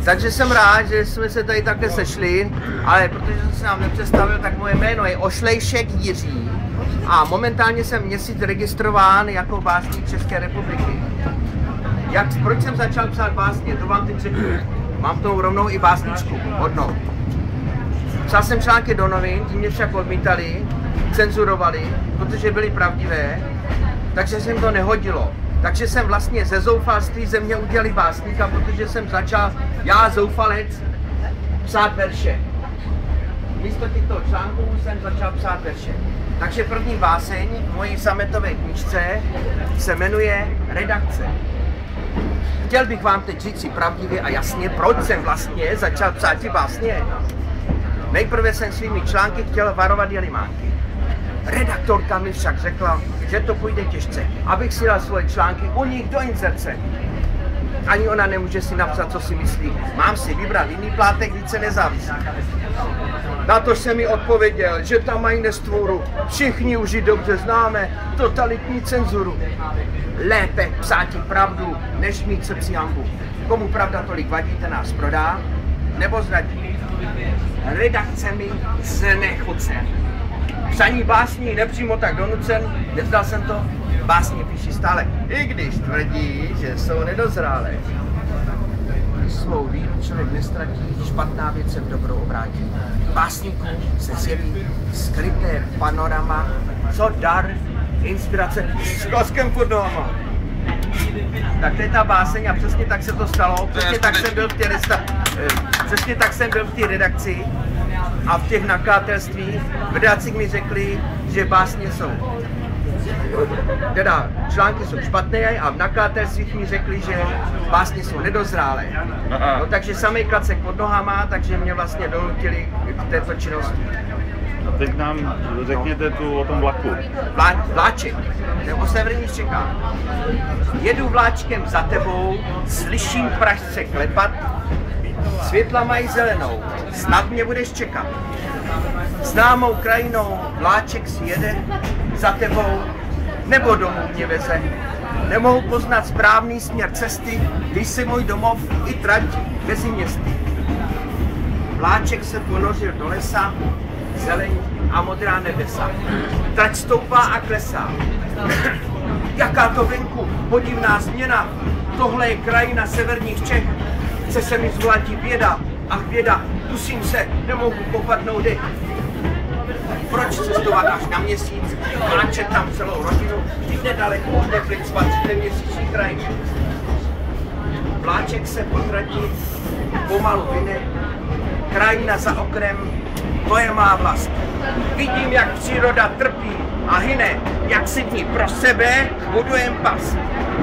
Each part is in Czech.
Takže jsem rád, že jsme se tady takhle sešli, ale protože jsem se nám nepředstavil, tak moje jméno je Ošlejšek Jiří a momentálně jsem měsíc registrován jako básník České republiky. Proč jsem začal psát básně, to vám teď řeknu. Mám tomu rovnou i básničku, hodnou. Psal jsem články do novin, tím mě však odmítali, cenzurovali, protože byly pravdivé, takže se jim to nehodilo. Takže jsem vlastně ze zoufalství ze mě udělali básníka, protože jsem začal, já zoufalec, psát verše. Místo těchto článků jsem začal psát verše. Takže první báseň v mojí sametové knížce se jmenuje Redakce. Chtěl bych vám teď říct si pravdivě a jasně, proč jsem vlastně začal psát ty básně. Nejprve jsem svými články chtěl varovat jelimánky. Redaktorka mi však řekla, že to půjde těžce, abych si dal svoje články u nich do inzerce. Ani ona nemůže si napsat, co si myslí. Mám si vybrat jiný plátek, více nezávislý. Na to jsem mi odpověděl, že tam mají nestvůru. Všichni už ji dobře známe, totalitní cenzuru. Lépe psát pravdu, než mít srdci jambu. Komu pravda tolik vadí, ten nás prodá, nebo zradí. Redakce mi znechucen. Psaní básní nepřímo tak donucen, nevzdal jsem to, básně píši stále, i když tvrdí, že jsou nedozrálé. Když svou víru člověk nestratí, špatná věc se v dobrou obrátí. Básníků se zjeví skryté panorama, co dar, inspirace s kloskem pod nohama. Tak to je ta báseň a přesně tak se to stalo, přesně tak jsem byl v té redakci a v těch nakladatelstvích. V redakci mi řekli, že básně jsou, teda články jsou špatné a v nakladatelstvích mi řekli, že básně jsou nedozrálé. No, takže samý klacek pod nohama, takže mě vlastně donutili k této činnosti. A teď nám řekněte tu o tom vlaku. Vláček, nebo severní čeká. Jedu vláčkem za tebou, slyším pražce klepat, světla mají zelenou, snad mě budeš čekat. Známou krajinou vláček si jede za tebou, nebo domů mě veze. Nemohu poznat správný směr cesty, když se můj domov i trať mezi městy. Vláček se ponořil do lesa, zeleň a modrá nebesa. Trať stoupá a klesá. Jaká to venku podivná změna. Tohle je krajina severních Čech. Chce se mi zvlátit běda. Ach běda, dusím se, nemohu popadnout dech. Proč cestovat až na měsíc? Vláčet tam celou rodinu, vždyť nedaleko od Teplic patří měsíční krajinu. Vláček se po trati pomalu vyne, krajina za okrem, to je má vlast. Vidím, jak příroda trpí a hyne, jak si v ní pro sebe budujem pas.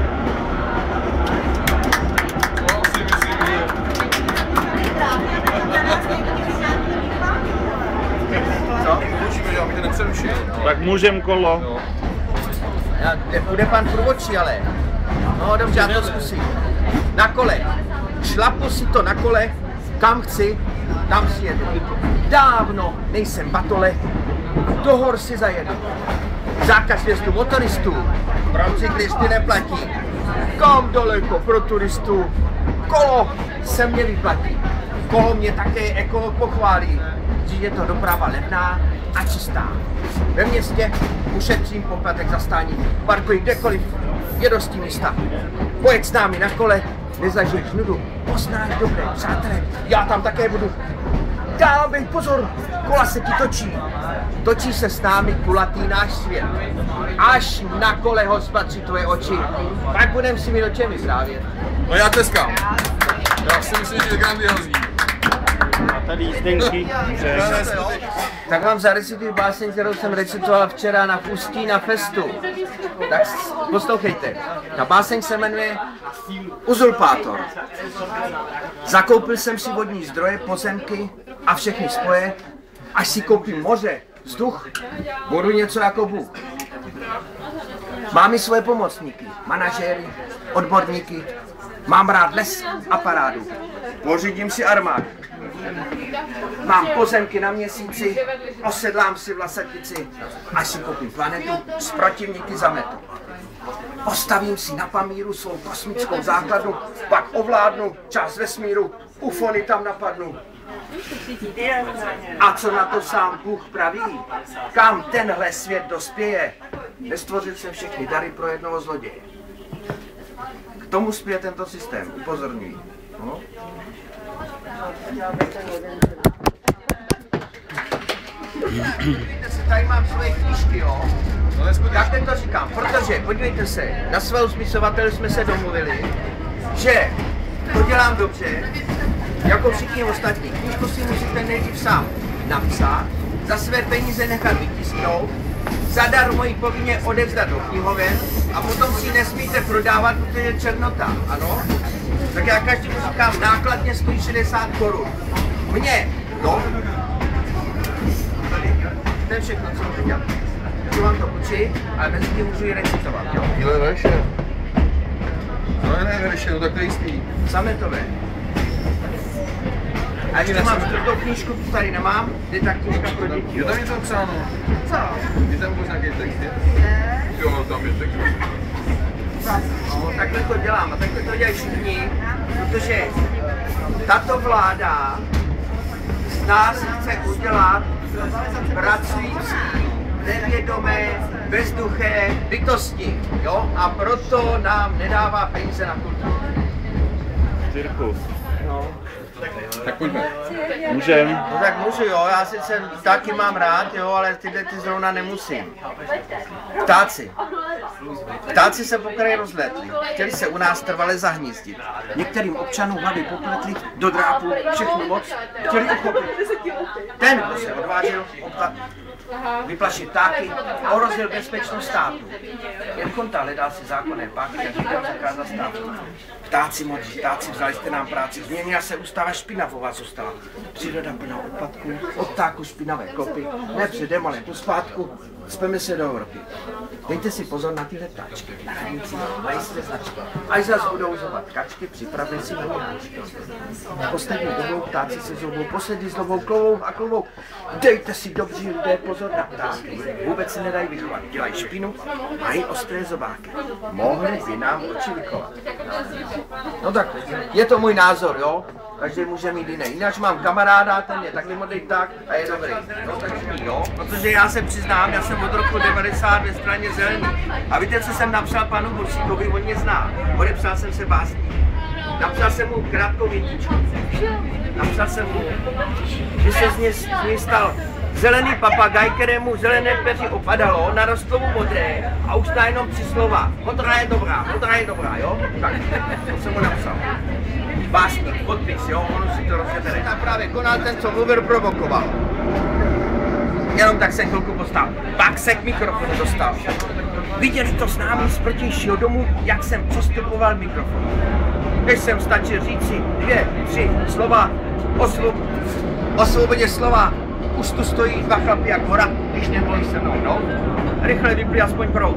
Co? Tak můžem kolo. Bude pan průvodčí, ale. No dobře, já to zkusím. Na kole. Šlapu si to na kole, kam chci, tam si jedu. Dávno nejsem batole, do hor si zajedu. Zákaz vjezdu motoristů, pro cyklisty neplatí. Kam daleko pro turistů, kolo se mě vyplatí. Kolo mě také ekolog pochválí, že je to doprava levná a čistá. Ve městě ušetřím poplatek za stání, parkuji kdekoliv, je dosti místa. Pojeď s námi na kole, nezažiješ nudu, poznáš dobré přátelé, já tam také budu. Dávej pozor, kola se ti točí. Točí se s námi kulatý náš svět. Až na kole ho spatří tvoje oči, pak budem si mi do čem vyprávět. No já tleskám. Já si myslím, že je grandiozní. A tady jízdenky. Tak vám zarecituji báseň, kterou jsem recitoval včera na Ústí na festu. Tak poslouchejte. Ta báseň se jmenuje Uzurpátor. Zakoupil jsem si vodní zdroje, pozemky a všechny spoje. Až si koupím moře, vzduch, budu něco jako Bůh. Mám i svoje pomocníky, manažéry, odborníky. Mám rád les a parádu. Pořídím si armádu. Mám pozemky na měsíci, osedlám si vlasatici, až si koupím planetu, s protivníky zametu. Postavím si na Pamíru svou kosmickou základnu, pak ovládnu část vesmíru, ufony tam napadnou. A co na to sám Bůh praví? Kam tenhle svět dospěje? Nestvořil se všechny dary pro jednoho zloděje. K tomu spěje tento systém, upozorňuji. No. Podívejte se, tady mám svoje knížky, jo? Jak teď to říkám? Protože, podívejte se, na svého spisovatele jsme se domluvili, že to dělám dobře, jako všichni ostatní. Knížku si musíte nejdřív sám napsat, za své peníze nechat vytisknout, zadarmo ji povinně odevzdat do knihoven a potom si ji nesmíte prodávat, protože je černota, ano? Tak já každému říkám, nákladně stojí 60 korun. Mně, no? To je všechno, co můžu dělat. Můžu vám to učit, ale mezi tím můžu ji recitovat, jo? Jíle verše. No ne verše, no tak to je jistý. Sametové. A ještě mám čtvrtou knížku, tu tady nemám, kde ta knížka pro děti. Je tam něco psáno? Co? Je tam možná nějaký text, je? Jo, tam je text. No, takhle to dělám a takhle to dělají všichni, protože tato vláda z nás chce udělat pracující, nevědomé, bezduché bytosti, jo? A proto nám nedává peníze na kulturu. Cirkus. No. Tak pojďme. Můžem? No tak můžu, jo, já sice taky mám rád, jo, ale tyhle ty zrovna nemusím. Ptáci. Ptáci se po kraji rozlétli. Chtěli se u nás trvale zahnízdit. Některým občanům hlavy popletli do drápu všechnu moc. Chtěli uchopit. Ten, kdo se odvážil vyplašit ptáky, ohrozil bezpečnost státu. Jen Konta hledal si zákonné páky, jak lidem zakázat státu. Ptáci modří, ptáci, vzali jste nám práci. Změnila se ústava, špinavová zůstala. Příroda plná odpadků, od ptáku špinavé kopy, ne předem, ale pospátku. Speme se do Evropy. Dejte si pozor na tyhle ptáčky. Na radnici mají své značky. Až zas budou zovat kačky, připravte si novou náčky. Poslední dobou ptáci se zobou, poslední s novou klovou a klovou. Dejte si dobří lidé pozor na ptáky. Vůbec se nedají vychovat. Dělají špinu, mají ostré zobáky. Mohli by nám oči vykovat. No tak, je to můj názor, jo? Každý může mít jiný. Jinak mám kamaráda, ten je taky modlý tak a je dobrý. No tak jo, protože já se přiznám, já jsem od roku 90 ve straně Zelený. A víte, co jsem napsal panu Bursíkovi, on mě zná. Odepsal jsem se básní. Napsal jsem mu krátkou větičku. Napsal jsem mu, že se z něj stal zelený papagaj, kterému zelené peři opadalo, narostlo mu modré a už na jenom 3 slova. Modrá je dobrá, jo? Tak, to jsem mu napsal. Básník, podpis, jo, ono si to rozebere. Tam právě konal ten, co mluvil, provokoval. Jenom tak se chvilku postál. Pak se k mikrofonu dostal. Viděli to s námi z protějšího domu, jak jsem přistupoval k mikrofonu. Když jsem stačil říci 2, 3 slova o svobodě slova, už tu stojí 2 chlapy jak hora, když nemohli se mnou, no. Rychle vypli aspoň proud.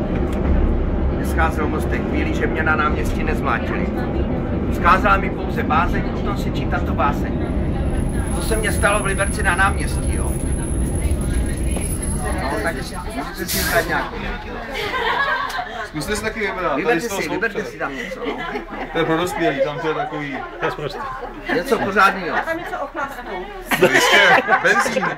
Nescházel mostek chvíli, že mě na náměstí nezmlátili. Vzkázala mi pouze bázeň, potom si čítat to báseň. To se mně stalo v Liberci na náměstí, jo. No, tak můžete si vybrat nějaký. Zkuste si taky vybrat. Vyberte si tam něco, no. To je pro dospělý, tam to je takový... To je prostě. Něco pořádného. A tam něco o chlastu. Ještě benzín.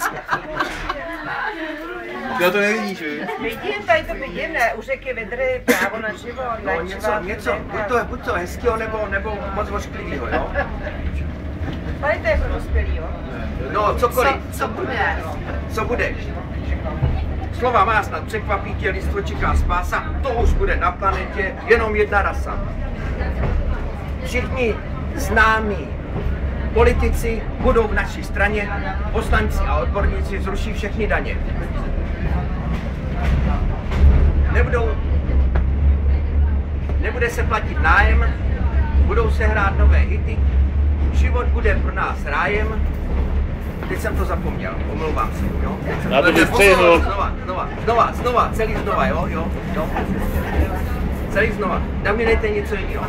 Já to nevidíš, víš? Vidím, tady to vidím, ne, u řeky Vidry, právo na život, No, něco, buď to hezkýho, nebo moc ošklivýho, jo. Tady to je pro dospělý, jo. No, cokoliv. Co bude? Co bude? Slova má snad překvapí tě, lidstvo čeká spása, to už bude na planetě jenom jedna rasa. Všichni známí politici budou v naší straně, poslanci a odborníci zruší všechny daně. Nebude se platit nájem, budou se hrát nové hity, život bude pro nás rájem. Teď jsem to zapomněl, omlouvám se, jo? Já to vystřihnu. Znova, celý znova, jo? Celý znova. Tam mi dejte něco jiného.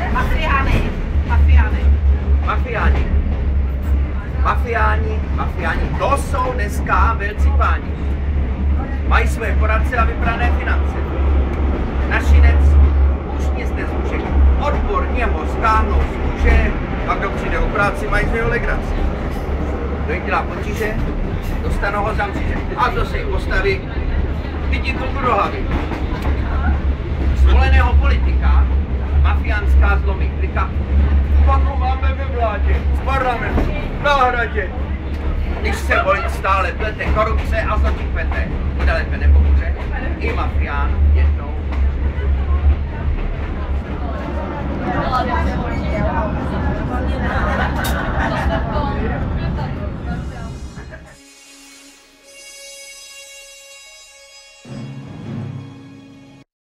Mafiáni, to jsou dneska velcí páni. Mají své poradce a vybrané finance. Našinec už nic nezmůže. Odborně ho stáhnou z kůže, A kdo přijde o práci, mají z něho legraci. Kdo jim dělá potíže, dostanou ho za mříže. A kdo se jim postaví, vidí to do hlavy. Zvoleného politika, mafiánská zlomí klika, pak ho máme ve vládě, v parlamentu, na hradě. Když se volič stále plete korupce a zločin kvete, bude lépe nebo hůře, i mafián je